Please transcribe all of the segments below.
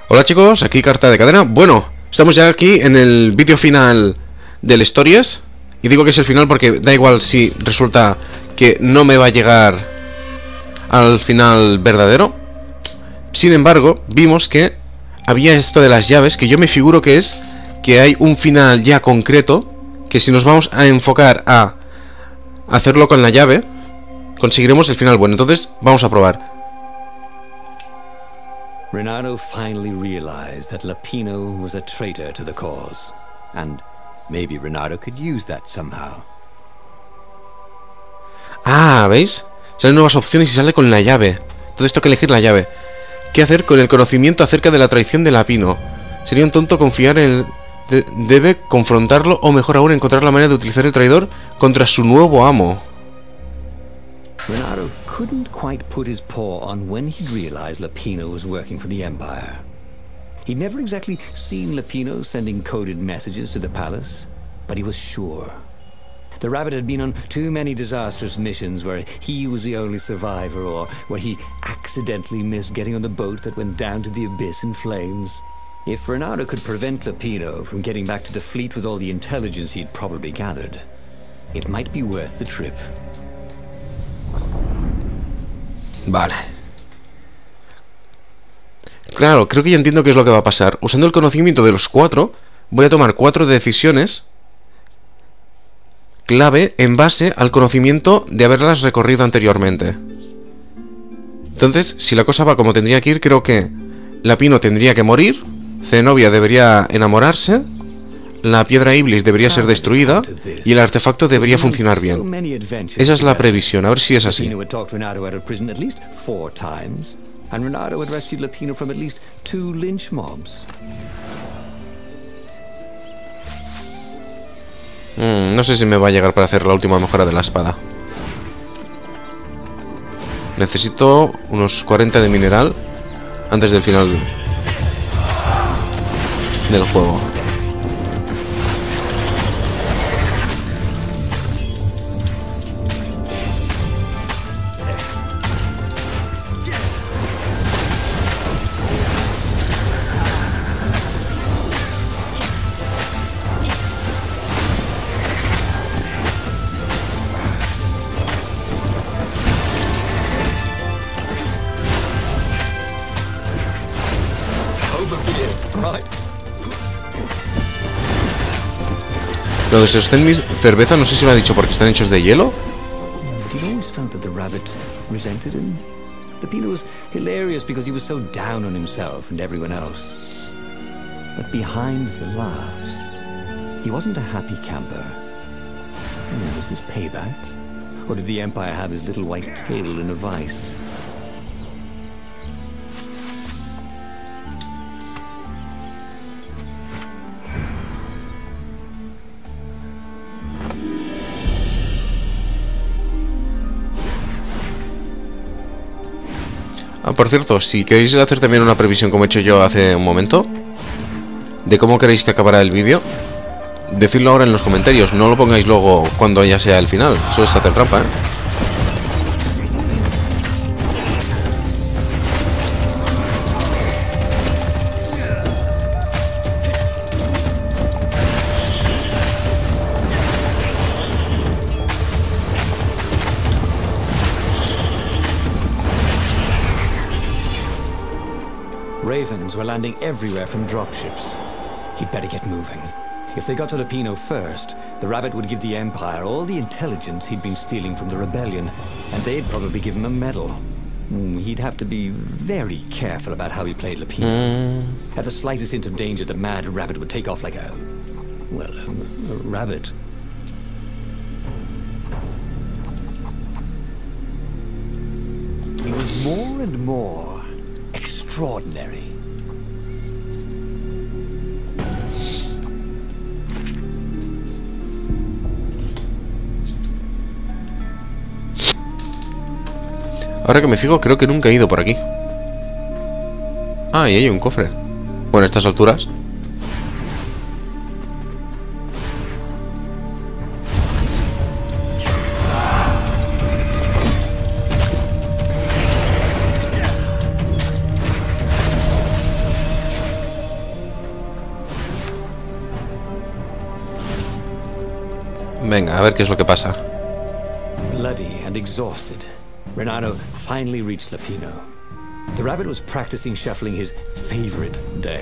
Hola chicos, aquí Carta de Cadena. Bueno, estamos ya aquí en el vídeo final del Stories. Y digo que es el final porque da igual si resulta que no me va a llegar al final verdadero. Sin embargo, vimos que había esto de las llaves, que yo me figuro que es que hay un final ya concreto, que si nos vamos a enfocar a hacerlo con la llave, conseguiremos el final bueno. Entonces, vamos a probar. Renato finally realized that Lapino was a traitor to the cause, and maybe Renato could use that somehow. Ah, ¿veis? Salen nuevas opciones y sale con la llave. Entonces tengo que elegir la llave. ¿Qué hacer con el conocimiento acerca de la traición de Lapino? Sería un tonto confiar en él. Debe confrontarlo o mejor aún encontrar la manera de utilizar el traidor contra su nuevo amo. Renato couldn't quite put his paw on when he'd realized Lapino was working for the Empire. He'd never exactly seen Lapino sending coded messages to the palace, but he was sure. The rabbit had been on too many disastrous missions where he was the only survivor, or where he accidentally missed getting on the boat that went down to the abyss in flames. If Renato could prevent Lapino from getting back to the fleet with all the intelligence he'd probably gathered, it might be worth the trip. Vale. Claro, creo que ya entiendo qué es lo que va a pasar. Usando el conocimiento de los cuatro, voy a tomar 4 decisiones clave en base al conocimiento de haberlas recorrido anteriormente. Entonces, si la cosa va como tendría que ir, creo que Lapino tendría que morir, Zenobia debería enamorarse, la piedra Iblis debería ser destruida y el artefacto debería funcionar bien. Esa es la previsión, a ver si es así. No sé si me va a llegar para hacer la última mejora de la espada. Necesito unos 40 de mineral antes del final del juego. Lo de sostén mi cerveza, no sé si lo ha dicho porque están hechos de hielo. Lapino was hilarious because he was so down on himself and everyone else. But behind the laughs, he wasn't a happy camper. Was this payback? Or did the Empire have his little white tail in a vice? Ah, por cierto, si queréis hacer también una previsión como he hecho yo hace un momento de cómo queréis que acabará el vídeo, decidlo ahora en los comentarios, no lo pongáis luego cuando ya sea el final, eso es hacer trampa, ¿eh? Ravens were landing everywhere from dropships. He'd better get moving. If they got to Lapino first, the rabbit would give the Empire all the intelligence he'd been stealing from the rebellion, and they'd probably give him a medal. He'd have to be very careful about how he played Lapino. At the slightest hint of danger, the mad rabbit would take off like a rabbit. He was more and more extraordinary. Ahora que me fijo, creo que nunca he ido por aquí. Ah, y hay un cofre. Bueno, a estas alturas. Venga, a ver qué es lo que pasa. Bloody and exhausted, Renato finally reached Lapino. The rabbit was practicing shuffling his favorite deck.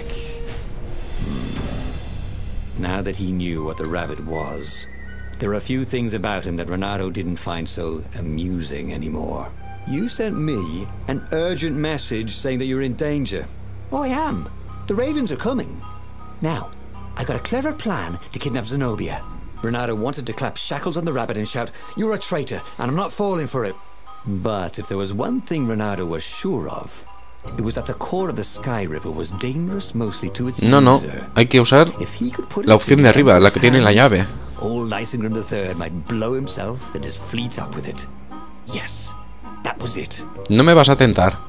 Now that he knew what the rabbit was, there were a few things about him that Renato didn't find so amusing anymore. You sent me an urgent message saying that you're in danger. Oh, I am. The ravens are coming. Now, I got a clever plan to kidnap Zenobia. Renato wanted to clap shackles on the rabbit and shout, "You're a traitor, and I'm not falling for it." But if there was one thing Renato was sure of, it was that the core of the Sky Ripper was dangerous mostly to its No, user. hay que usar If he could put la it opción in de the arriba, la Emperor's que tiene la hands, llave. Old Lysengram III might blow himself and his fleet up with it. Yes, that was it. No me vas a tentar.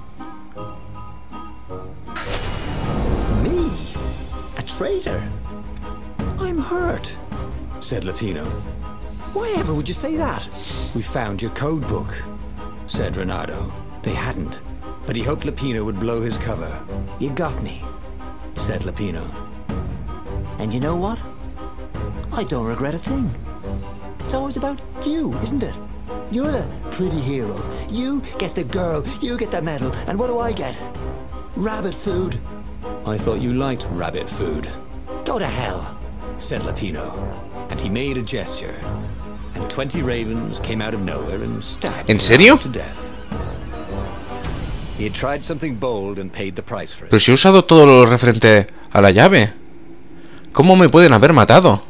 Me? A traitor? I'm hurt, said Lapino. Why ever would you say that? We found your code book, said Renato. They hadn't, but he hoped Lapino would blow his cover. You got me, said Lapino. And you know what? I don't regret a thing. It's always about you, isn't it? You're the pretty hero. You get the girl, you get the medal, and what do I get? Rabbit food. I thought you liked rabbit food. Go to hell, said Lapino. And he made a gesture. And 20 ravens came out of nowhere and stabbed ¿En serio? him to death. He had tried something bold and paid the price for it. Pero si he usado todo lo referente a la llave. ¿Cómo me pueden haber matado?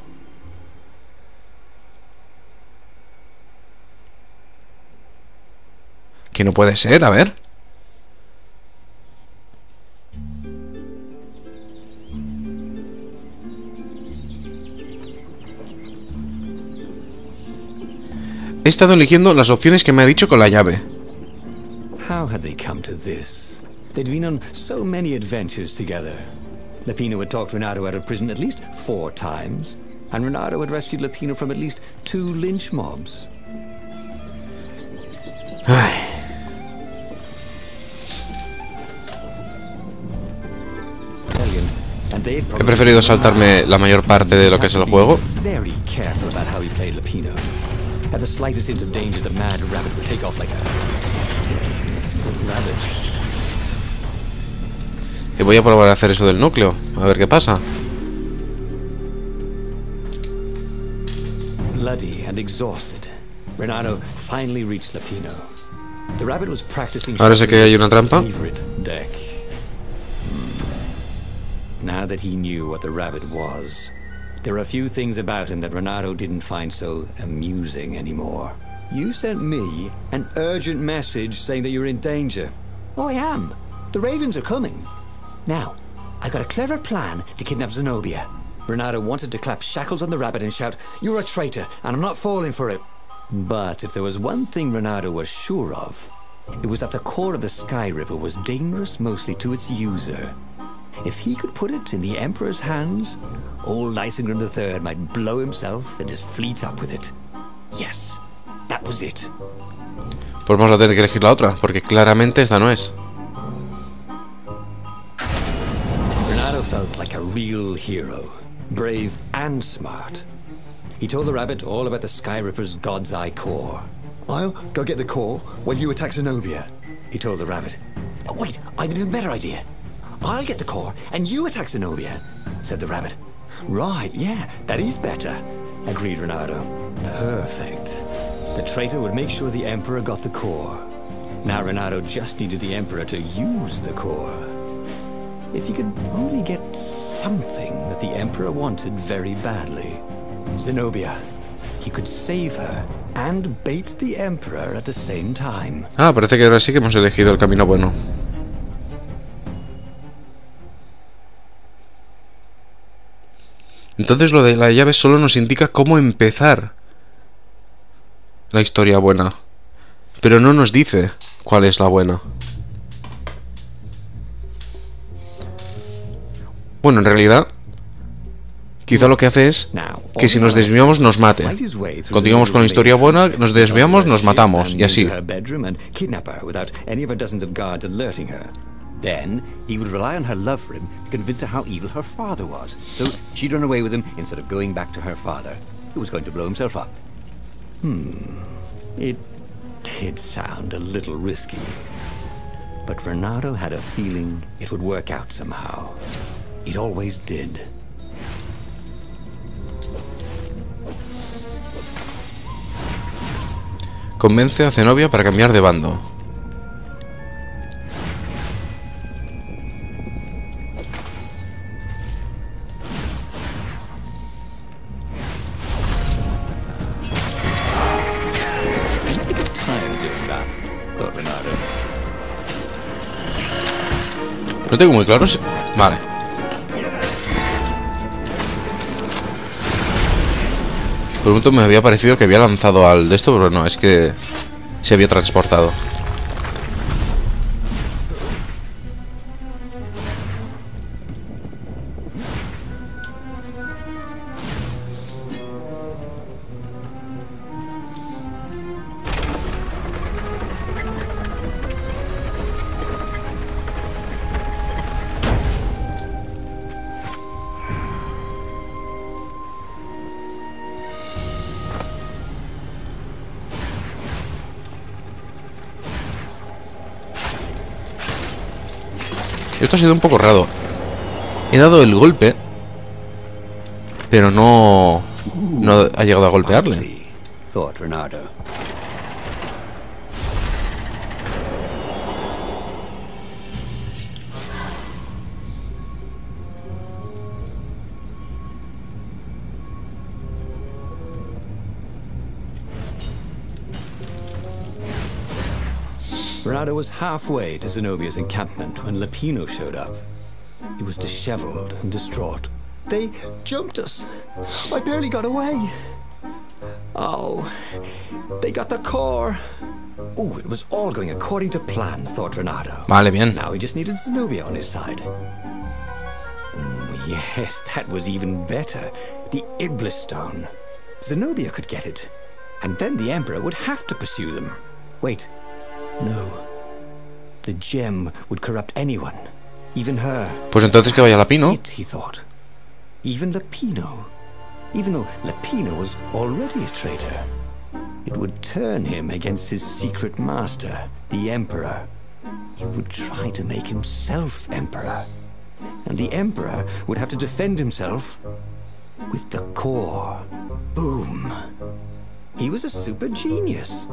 Que no puede ser, a ver. He estado eligiendo las opciones que me ha dicho con la llave. How had they come to this? They'd been on so many adventures together. Lapino had talked Renato out of prison at least 4 times, and Renato had rescued Lapino from at least 2 lynch mobs. Ay. He preferido saltarme la mayor parte de lo que es el juego. Very careful about how he played Lapino. At the slightest hint of danger, the mad rabbit would take off like a rabbit. Y voy a probar a hacer eso del núcleo, a ver qué pasa. Bloody and exhausted, Renato finally reached Lapino. The rabbit was practicing. Ahora sé que hay una trampa. Favorite deck. Now that he knew what the rabbit was, there were a few things about him that Renato didn't find so amusing anymore. You sent me an urgent message saying that you're in danger. Oh, I am. The ravens are coming. Now, I got a clever plan to kidnap Zenobia. Renato wanted to clap shackles on the rabbit and shout, "You're a traitor, and I'm not falling for it." But if there was one thing Renato was sure of, it was that the core of the Sky Ripper was dangerous mostly to its user. If he could put it in the Emperor's hands, old Lysengram III might blow himself and his fleet up with it. Yes, that was it. Pues vamos a tener que elegir la otra, porque claramente esta no es. Renato felt like a real hero, brave and smart. He told the rabbit all about the Sky Ripper's God's Eye core. "I'll go get the core while you attack Zenobia," he told the rabbit. "Oh, wait, I've an even better idea. I'll get the core and you attack Zenobia," said the rabbit. "Right, yeah, that is better," agreed Renato. Perfect. The traitor would make sure the Emperor got the core. Now Renato just needed the Emperor to use the core. If he could only get something that the Emperor wanted very badly. Zenobia. He could save her and bait the Emperor at the same time. Ah, parece que ahora sí que hemos elegido el camino bueno. Entonces lo de la llave solo nos indica cómo empezar la historia buena, pero no nos dice cuál es la buena. Bueno, en realidad, quizá lo que hace es que si nos desviamos nos mate. Continuamos con la historia buena, nos desviamos, nos matamos, y así. Then he would rely on her love for him to convince her how evil her father was. So she'd run away with him instead of going back to her father, who was going to blow himself up. It did sound a little risky. But Renato had a feeling it would work out somehow. It always did. Convence a Zenobia para cambiar de bando. No tengo muy claro si... Vale. Por un momento me había parecido que había lanzado al de esto, pero no, es que se había transportado. Esto ha sido un poco raro. He dado el golpe, pero no ha llegado a golpearle. Renato was halfway to Zenobia's encampment when Lapino showed up. He was disheveled and distraught. They jumped us. I barely got away. Oh, they got the core. Oh, it was all going according to plan, thought Renato. Vale, bien. Now he just needed Zenobia on his side. Yes, that was even better. The Iblis Stone. Zenobia could get it. And then the Emperor would have to pursue them. Wait. No. The gem would corrupt anyone, even her. Pues entonces que vaya Lapino. He thought. Even Lapino. Even though Lapino was already a traitor. It would turn him against his secret master, the Emperor. He would try to make himself Emperor. And the Emperor would have to defend himself with the core. Boom. He was a super genius.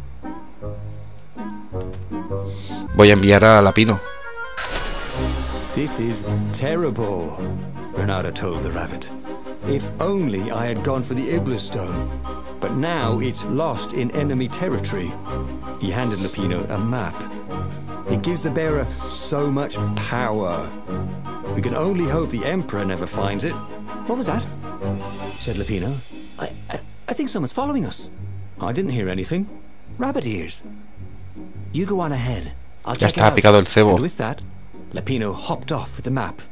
Voy a enviar a Lapino. This is terrible, Renato told the rabbit. If only I had gone for the Iblis Stone. But now it's lost in enemy territory. He handed Lapino a map. It gives the bearer so much power. We can only hope the Emperor never finds it. What was that? Said Lapino. I think someone's following us. I didn't hear anything. Rabbit ears. You go on ahead. I'll Ya check está it out. picado el cebo. And with that, Lapino hopped off with the map.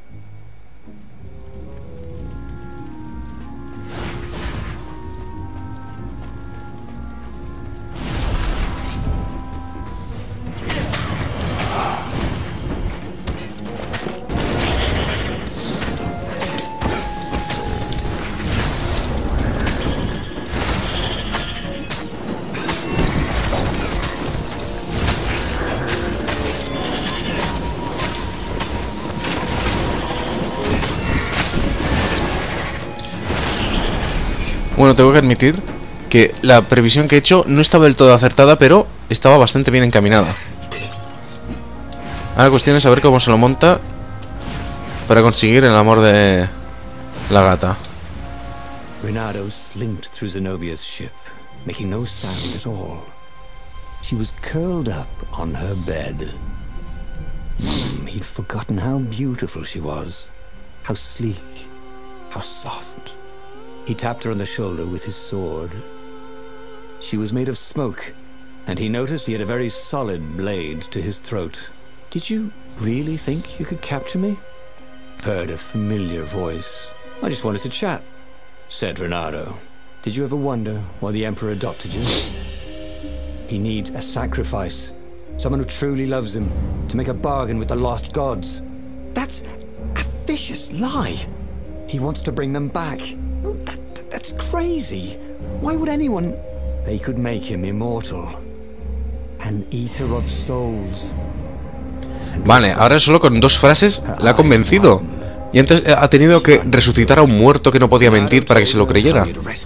Bueno, tengo que admitir que la previsión que he hecho no estaba del todo acertada, pero estaba bastante bien encaminada. Ahora la cuestión es saber cómo se lo monta para conseguir el amor de la gata. Renato slinked through Zenobia's ship, making no sound at all. She was curled up on her bed. He'd forgotten how beautiful she was, how sleek, how soft. He tapped her on the shoulder with his sword. She was made of smoke, and he noticed he had a very solid blade to his throat. Did you really think you could capture me? Heard a familiar voice. I just wanted to chat, said Renato. Did you ever wonder why the Emperor adopted you? He needs a sacrifice. Someone who truly loves him, to make a bargain with the lost gods. That's a vicious lie. He wants to bring them back. That's crazy. Why would anyone... They could make him immortal. An eater of souls. Vale, ahora solo con 2 frases la ha convencido. Y antes ha tenido que resucitar a un muerto que no podía mentir para que se lo creyera.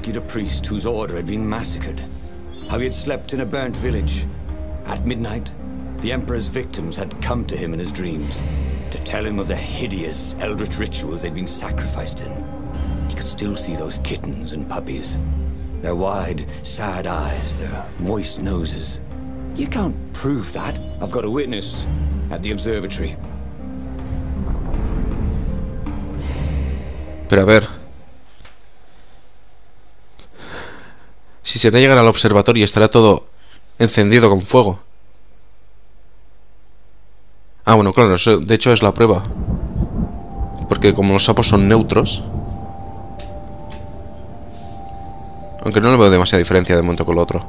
How he had slept in a burnt village. At midnight, the Emperor's victims had come to him in his dreams to tell him of the hideous eldritch rituals they'd been sacrificed in. He could still see those kittens and puppies. Their wide, sad eyes, their moist noses. You can't prove that. I've got a witness at the observatory. Pero a ver, si se te llega al observatorio estará todo encendido con fuego. Ah, bueno, claro, eso de hecho es la prueba. Porque como los sapos son neutros, aunque no le veo demasiada diferencia de momento con lo otro.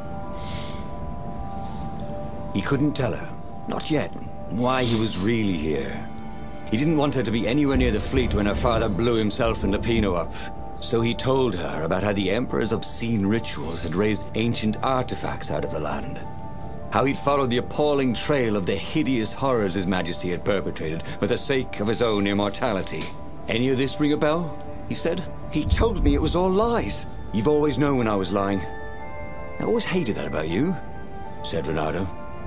He couldn't tell her, not yet, why he was really here. He didn't want her to be anywhere near the fleet when her father blew himself and Lupino up. So he told her about how the Emperor's obscene rituals had raised ancient artifacts out of the land. How he'd followed the appalling trail of the hideous horrors His Majesty had perpetrated for the sake of his own immortality. Any of this ring a bell? He said. He told me it was all lies. You've always known when I was lying. I always hated that about you, said Renato.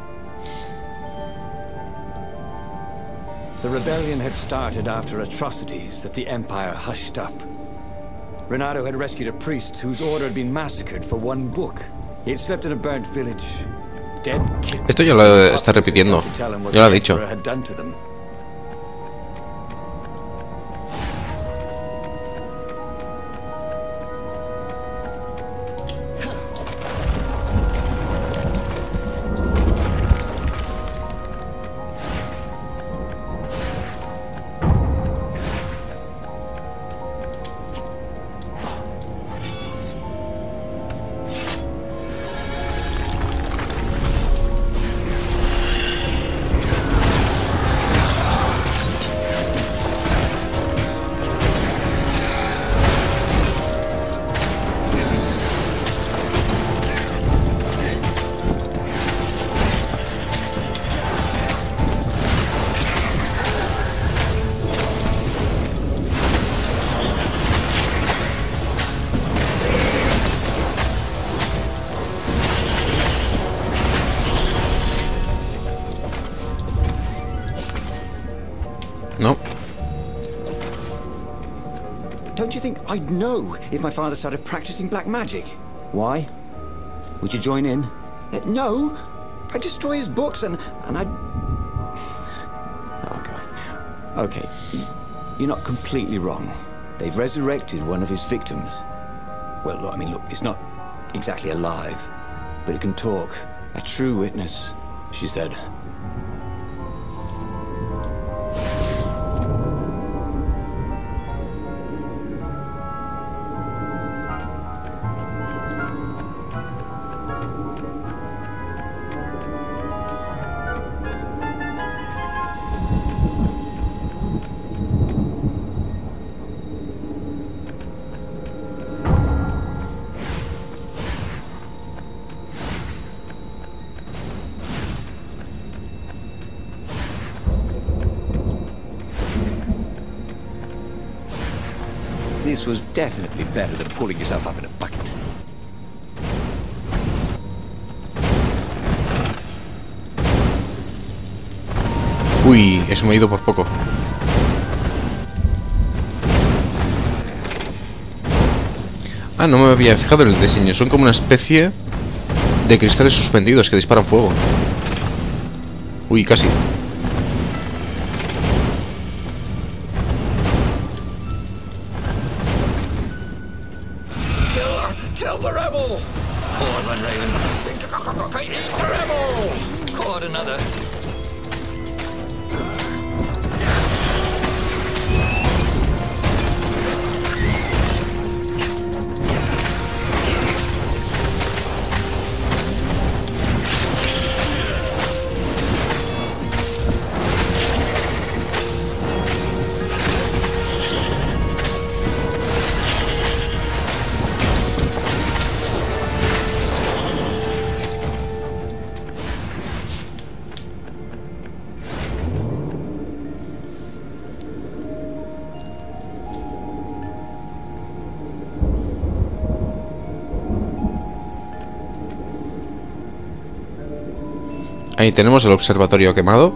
The rebellion had started after atrocities that the Empire hushed up. Renato had rescued a priest whose order had been massacred for one book. He had slept in a burnt village. Dead kittens. Esto ya lo está repitiendo. Ya lo ha dicho. No. Don't you think I'd know if my father started practicing black magic? Why? Would you join in? No. I'd destroy his books and I'd... Oh, God. Okay. You're not completely wrong. They've resurrected one of his victims. Well, look, I mean, look, it's not exactly alive, but it can talk. A true witness, she said. This was definitely better than pulling yourself up in a bucket. Uy, eso me ha ido por poco. Ah, no me había fijado en el diseño. Son como una especie de cristales suspendidos que disparan fuego. Uy, casi. Kill the rebel! Forward one, Raven. Eat the rebel! Caught another. Ahí tenemos el observatorio quemado.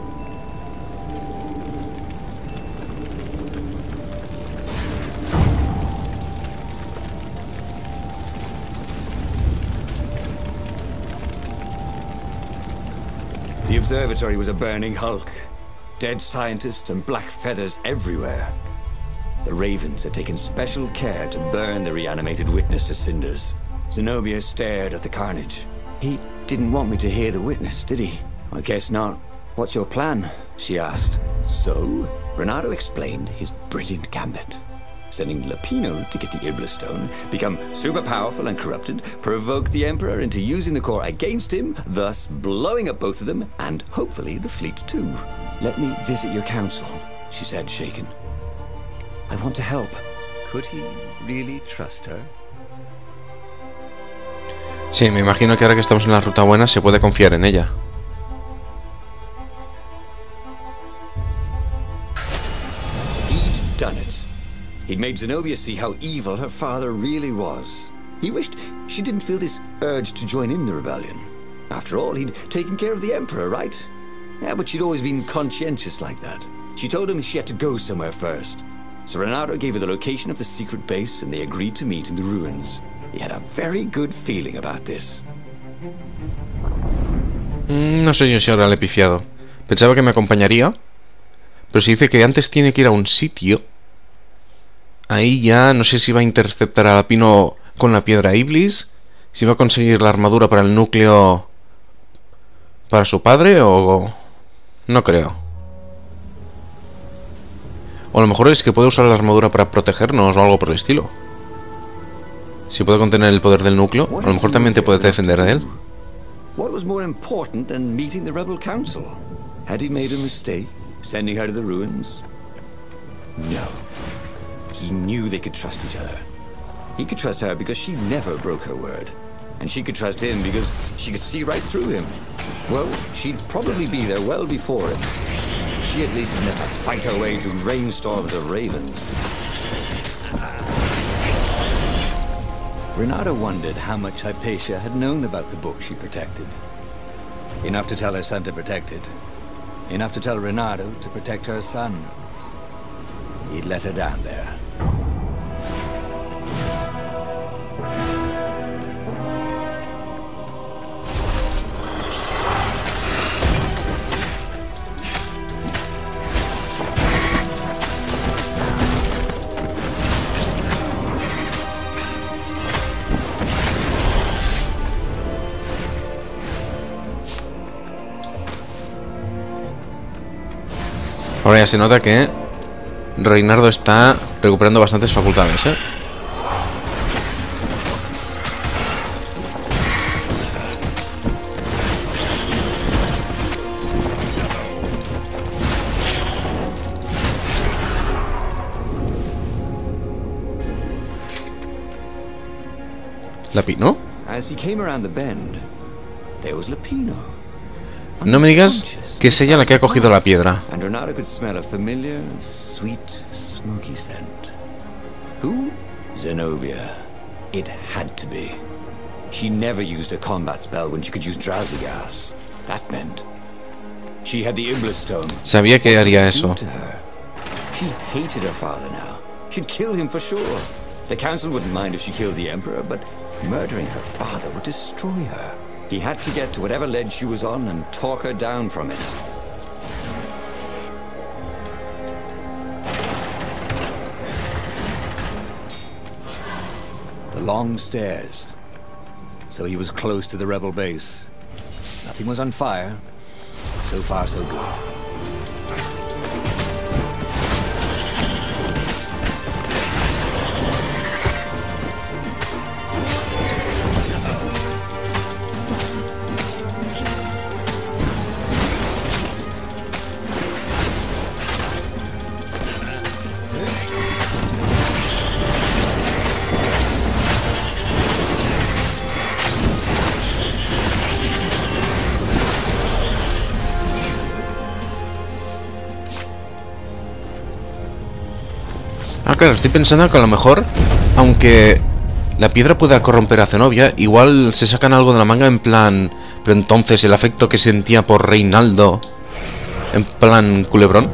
The observatory was a burning hulk. Dead scientists and black feathers everywhere. The Ravens had taken special care to burn the reanimated witness to cinders. Zenobia stared at the carnage. He didn't want me to hear the witness, did he? I guess not. What's your plan? She asked. So, Renato explained his brilliant gambit. Sending Lapino to get the Iblis Stone, become super powerful and corrupted, provoke the Emperor into using the core against him, thus blowing up both of them, and hopefully the fleet too. Let me visit your council, she said, shaken. I want to help. Could he really trust her? Sí, me imagino que ahora que estamos en la ruta buena se puede confiar en ella. He'd done it. He'd made Zenobia see how evil her father really was. He wished she didn't feel this urge to join in the rebellion. After all, he'd taken care of the Emperor, right? Yeah, but she'd always been conscientious like that. She told him she had to go somewhere first. So Renato gave her the location of the secret base and they agreed to meet in the ruins. He had a very good feeling about this. No sé yo si ahora le he pifiado. Pensaba que me acompañaría, pero si dice que antes tiene que ir a un sitio, ahí ya no sé si va a interceptar a Lapino con la piedra Iblis, si va a conseguir la armadura para el núcleo para su padre o... no creo. O a lo mejor es que puede usar la armadura para protegernos o algo por el estilo. Si puede contener el poder del núcleo, a lo mejor también te puede defender de él. What was more important than meeting the rebel council? Had he made a mistake, sending her to the ruins? No. He knew they could trust each other. He could trust her because she never broke her word. And she could trust him because she could see right through him. Well, she'd probably be there well before him. She at least didn't have to fight her way through rainstorms of ravens. Renato wondered how much Hypatia had known about the book she protected. Enough to tell her son to protect it. Enough to tell Renato to protect her son. He'd let her down there. Ahora ya se nota que Reinardo está recuperando bastantes facultades, ¿eh? ¿Lapino? As he came around the bend, there was Lapino. No me digas que es ella la que ha cogido la piedra. And Renato could smell a familiar, sweet, smoky scent. Who? Zenobia. It had to be. She never used a combat spell when she could use drowsy gas. That meant she had the Iblis Stone. Sabía que haría eso. She hated her father now. She'd kill him for sure. The council wouldn't mind if she killed the Emperor, but murdering her father would destroy her. He had to get to whatever ledge she was on and talk her down from it. The long stairs. So he was close to the rebel base. Nothing was on fire. So far, so good. Ah, claro, estoy pensando que a lo mejor, aunque la piedra pueda corromper a Zenobia, igual se sacan algo de la manga en plan Pero entonces el afecto que sentía por Reinaldo, en plan culebrón.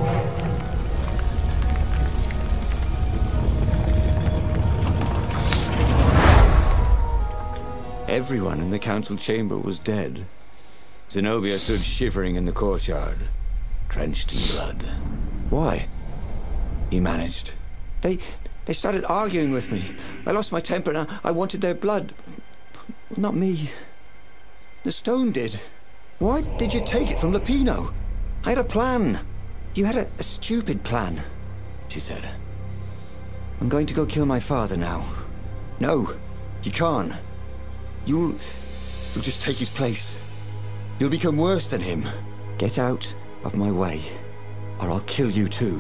Everyone in the council chamber was dead. Zenobia stood shivering in the courtyard, drenched in blood. Why? He managed. They started arguing with me. I lost my temper and I wanted their blood. Well, not me. The stone did. Why did you take it from Lupino? I had a plan. You had a stupid plan, she said. I'm going to go kill my father now. No, you can't. You'll just take his place. You'll become worse than him. Get out of my way, or I'll kill you too.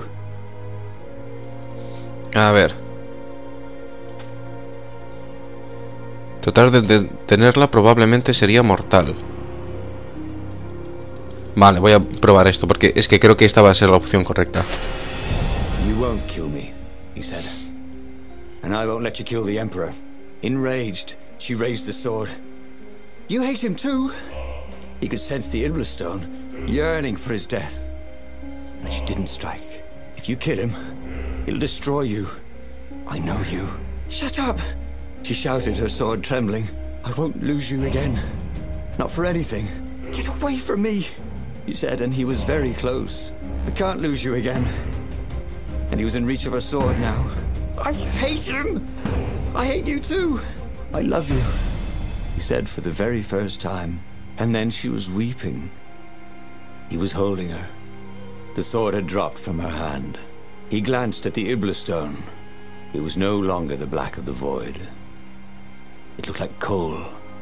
A ver. Tratar de detenerla probablemente sería mortal. Vale, voy a probar esto porque es que creo que esta va a ser la opción correcta. You won't kill me, he said. And I won't let you kill the Emperor. Enraged, she raised the sword. You hate him too? He could sense the Iblis stone, yearning for his death. But she didn't strike. If you kill him, he'll destroy you. I know you. Shut up! She shouted, her sword trembling. I won't lose you again. Not for anything. Get away from me, he said, and he was very close. I can't lose you again. And he was in reach of her sword now. I hate him! I hate you too! I love you, he said for the very first time. And then she was weeping. He was holding her. The sword had dropped from her hand. He glanced at the Iblis stone. It was no longer the black of the void. It looked like coal.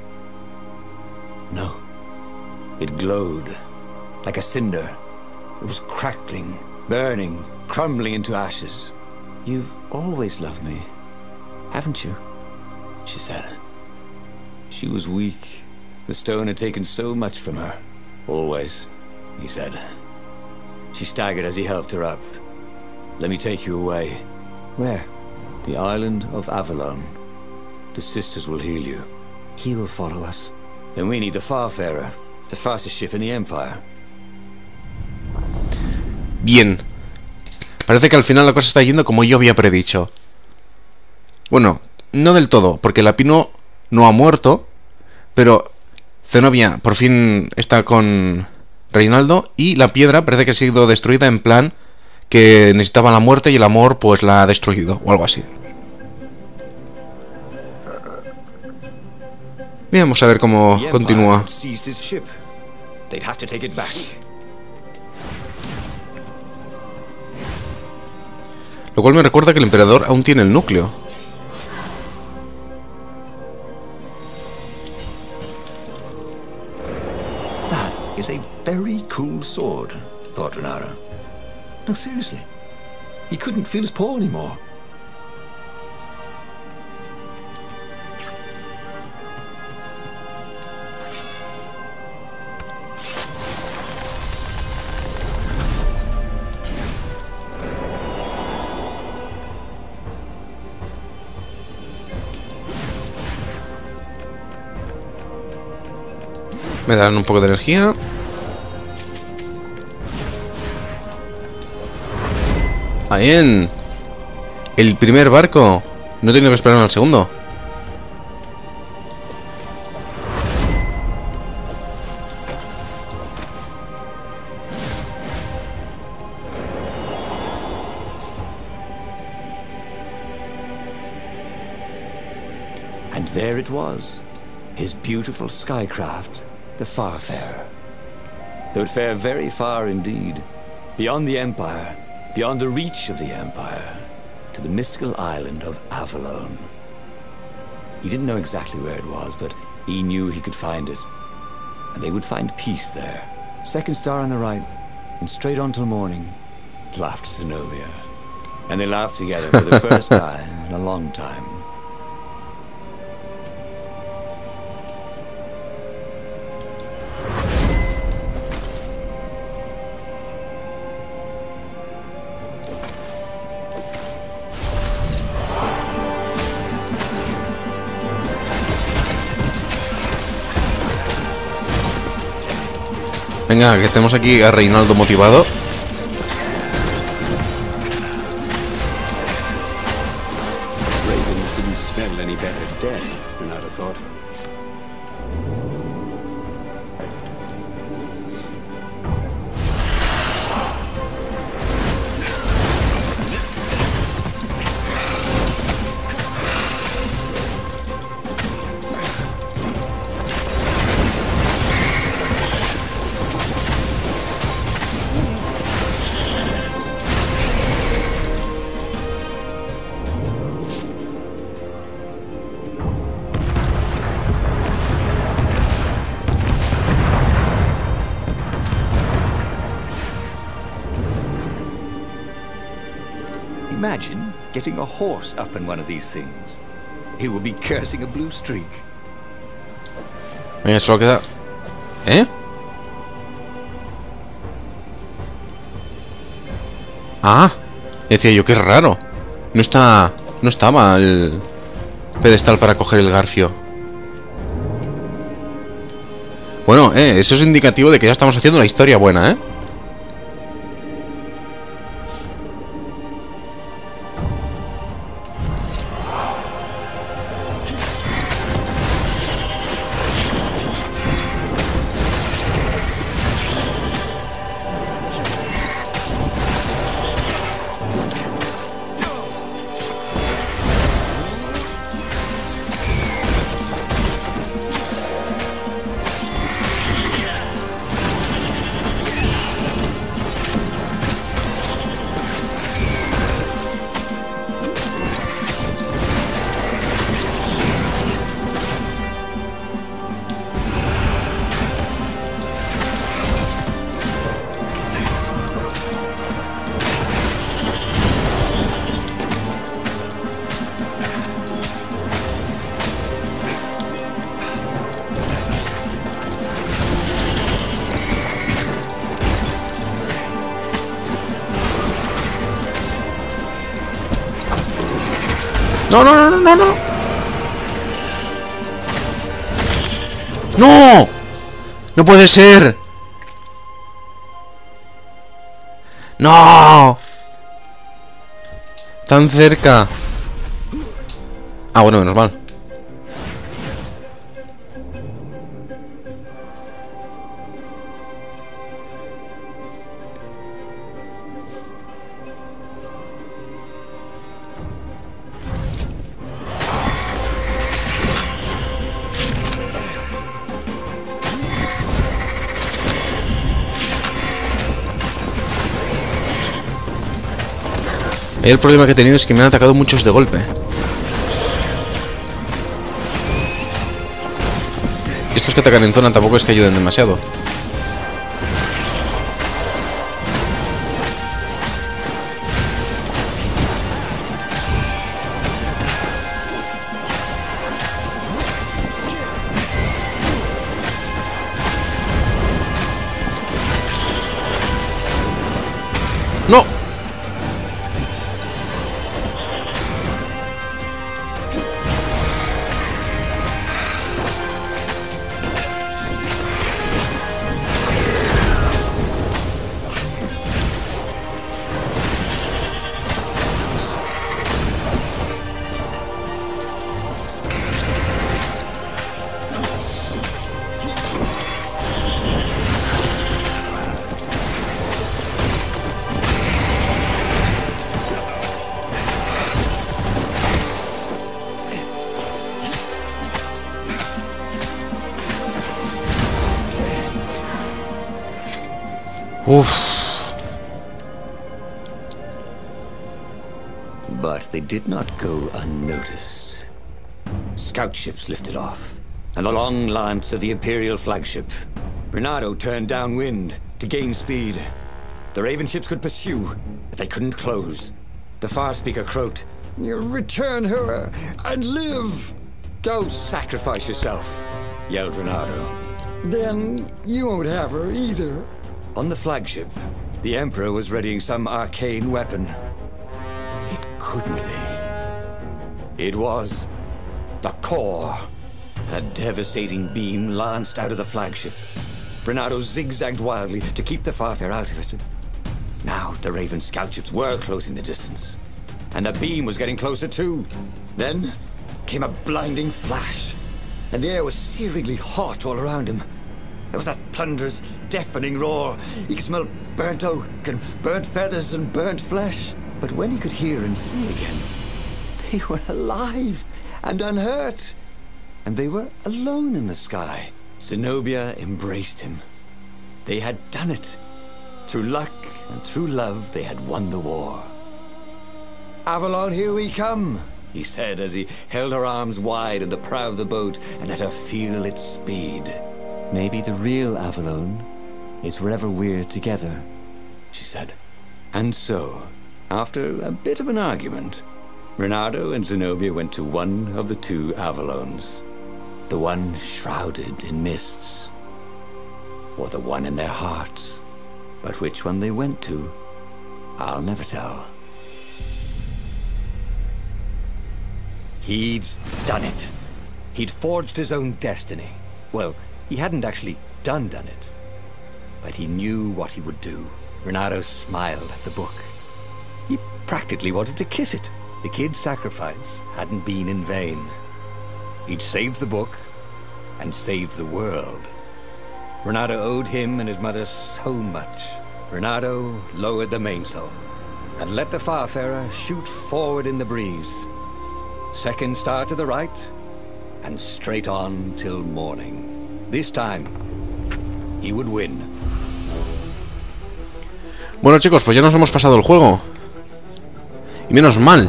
No. It glowed. Like a cinder. It was crackling, burning, crumbling into ashes. You've always loved me, haven't you? She said. She was weak. The stone had taken so much from her. Always, he said. She staggered as he helped her up. Let me take you away. Where? The island of Avalon. The sisters will heal you. He will follow us. Then we need the Farfarer, the fastest ship in the Empire. Bien. Parece que al final la cosa está yendo como yo había predicho. Bueno, no del todo, porque Lapino no ha muerto, pero Zenobia por fin está con Reinaldo y la piedra parece que ha sido destruida en plan que necesitaba la muerte y el amor pues la ha destruido o algo así. Vamos a ver cómo continúa. Lo cual me recuerda que el emperador aún tiene el núcleo. That is a very cool sword, thought Renata. No, seriously. He couldn't feel his paw anymore. Me dan un poco de energía. Bien. El primer barco. No he tenido que esperar al segundo. And there it was, his beautiful skycraft, the Farfarer. They would fare very far indeed, beyond the Empire, beyond the reach of the Empire, to the mystical island of Avalon. He didn't know exactly where it was, but he knew he could find it. And they would find peace there. Second star on the right, and straight on till morning, laughed Zenobia. And they laughed together for the first time in a long time. Venga, que tenemos aquí a Reinaldo motivado. Ravens didn't smell any better dead than I'd have thought. Imagine getting a horse up in one of these things. He would be cursing a blue streak. Venga, solo queda... ¿Eh? Ah, decía yo, qué raro. No estaba el pedestal para coger el garfio. Bueno, eso es indicativo de que ya estamos haciendo una historia buena, ¿eh? No, no, no, no, no, no. ¡No! ¡No puede ser! ¡No! Tan cerca. Ah, bueno, menos mal. El problema que he tenido es que me han atacado muchos de golpe. Y estos que atacan en zona tampoco es que ayuden demasiado. ¡No! Uf. But they did not go unnoticed. Scout ships lifted off, and a long lance of the Imperial flagship. Bernardo turned downwind to gain speed. The Raven ships could pursue, but they couldn't close. The Farspeaker croaked, "Return her and live!" "Go sacrifice yourself," yelled Bernardo. "Then you won't have her either." On the flagship, the Emperor was readying some arcane weapon. It couldn't be. It was the core. A devastating beam lanced out of the flagship. Renato zigzagged wildly to keep the Farfair out of it. Now the Raven scout ships were closing the distance, and the beam was getting closer too. Then came a blinding flash, and the air was searingly hot all around him. There was a thunderous, deafening roar. He could smell burnt oak and burnt feathers and burnt flesh. But when he could hear and see again, they were alive and unhurt, and they were alone in the sky. Zenobia embraced him. They had done it. Through luck and through love, they had won the war. "Avalon, here we come," he said as he held her arms wide in the prow of the boat and let her feel its speed. "Maybe the real Avalon is wherever we're together," she said. And so, after a bit of an argument, Renato and Zenobia went to one of the two Avalons. The one shrouded in mists, or the one in their hearts. But which one they went to, I'll never tell. He'd done it. He'd forged his own destiny. Well, he hadn't actually done it, but he knew what he would do. Renato smiled at the book. He practically wanted to kiss it. The kid's sacrifice hadn't been in vain. He'd saved the book and saved the world. Renato owed him and his mother so much. Renato lowered the mainsail and let the Farfarer shoot forward in the breeze. Second star to the right and straight on till morning. This time, he would win. Bueno, chicos, pues ya nos hemos pasado el juego. Y menos mal.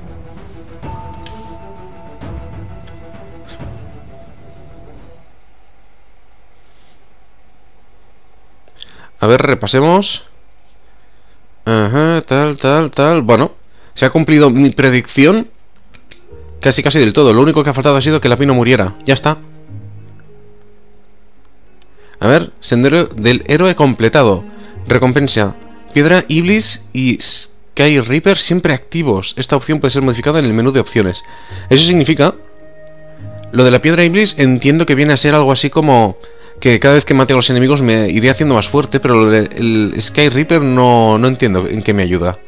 A ver, repasemos. Ajá, tal. Bueno, se ha cumplido mi predicción casi del todo. Lo único que ha faltado ha sido que la Pino muriera. Ya está. A ver, sendero del héroe completado. Recompensa: Piedra Iblis y Sky Reaper siempre activos. Esta opción puede ser modificada en el menú de opciones. Eso significa... Lo de la Piedra Iblis entiendo que viene a ser algo así como... que cada vez que mate a los enemigos me iré haciendo más fuerte, pero el Sky Reaper no entiendo en qué me ayuda.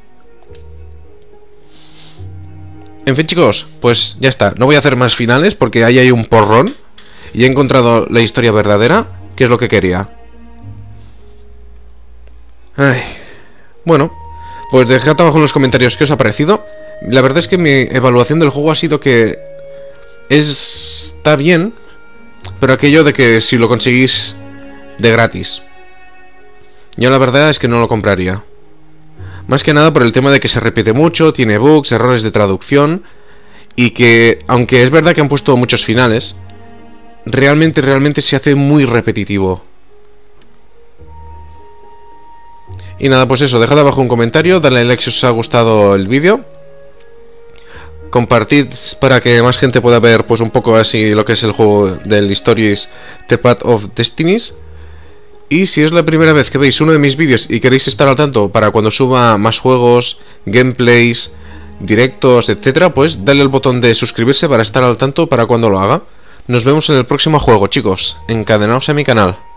En fin, chicos, pues ya está. No voy a hacer más finales porque ahí hay un porrón. Y he encontrado la historia verdadera, que es lo que quería. Ay. Bueno, pues dejad abajo en los comentarios qué os ha parecido. La verdad es que mi evaluación del juego ha sido que... está bien... pero aquello de que si lo conseguís de gratis, yo la verdad es que no lo compraría. Más que nada por el tema de que se repite mucho, tiene bugs, errores de traducción, y que, aunque es verdad que han puesto muchos finales, realmente se hace muy repetitivo. Y nada, pues eso, dejad abajo un comentario, dadle like si os ha gustado el vídeo. Compartid para que más gente pueda ver pues un poco así lo que es el juego del Stories The Path of Destinies. Y si es la primera vez que veis uno de mis vídeos y queréis estar al tanto para cuando suba más juegos, gameplays, directos, etcétera, pues dale al botón de suscribirse para estar al tanto para cuando lo haga. Nos vemos en el próximo juego, chicos. Encadenaos a mi canal.